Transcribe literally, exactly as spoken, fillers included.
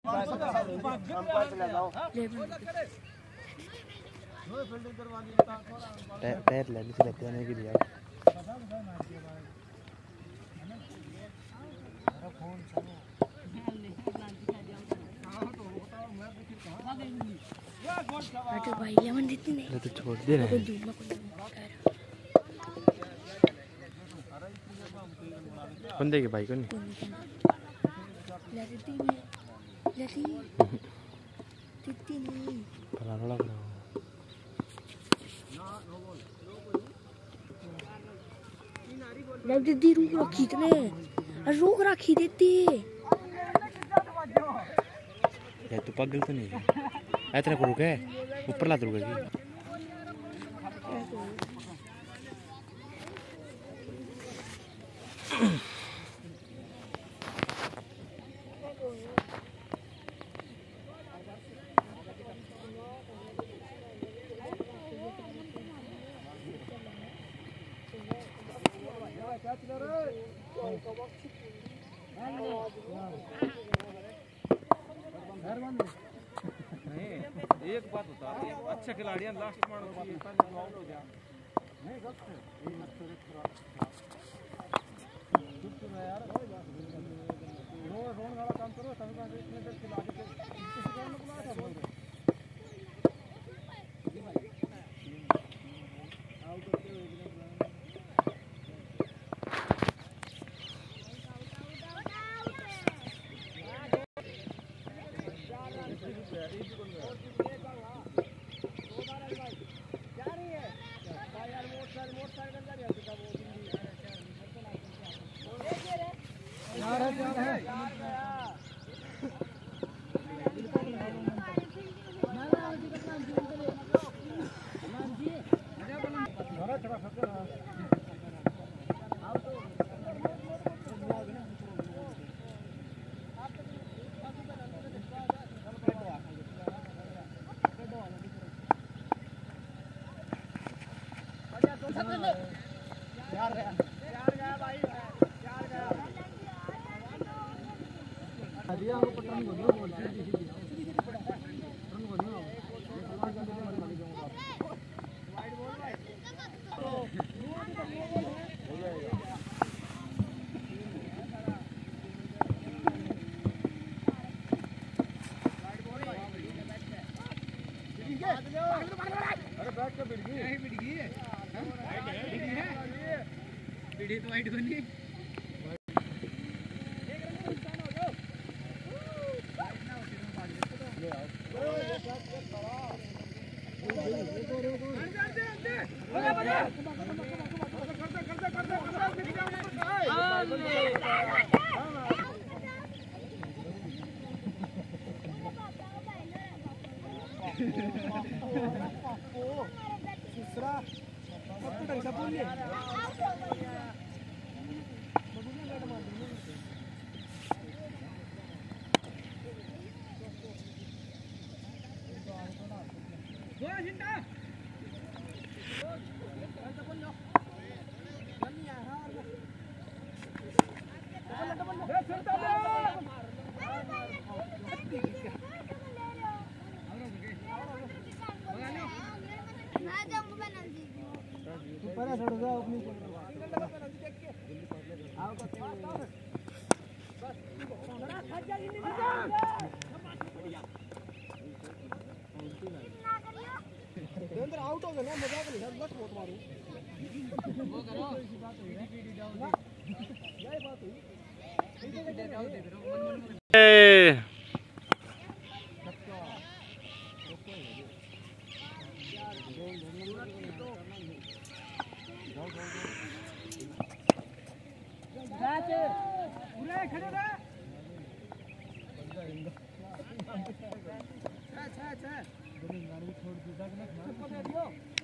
पैर ले ली रहते हैं कि यार अरे भाई लेमन देती नहीं तो छोड़ दे रहे कौन देगी भाई को नहीं लेती नहीं लेती देती नहीं पला रोला करो लग दीदी रुक रखी इतने रोक रखी देती ये तो पागल तो नहीं है इतना को रुके ऊपर लात रुकेगी एक बात बता अच्छा खिलाड़ी लास्ट में आउट हो गया नहीं गलत यार रोज रोज वाला काम करो तभी का इतने देर खिलाड़ी के किसी कारण में बुलाया था बोल दो यार गया यार गया भाई यार गया दिया वो पता नहीं बोल बोल सीधी सीधी रन बोल ना वाइड बोल भाई हो जाएगा अरे बैठ के बिड़ गई नहीं बिड़ गई है बिड़ी तो वाइट बनी दूसरा सबको ढंग से बोलिए ऊपर छोड़ दो अपनी आओ बस अंदर आउट हो गया ना मजाक नहीं है बस बहुत मारो वो करो ऐसी बात हुई है यही बात हुई ठीक है दे दो दे दो मन मन ए पूरे खड़े रहे अच्छा अच्छा अच्छा छोड़ दीजिए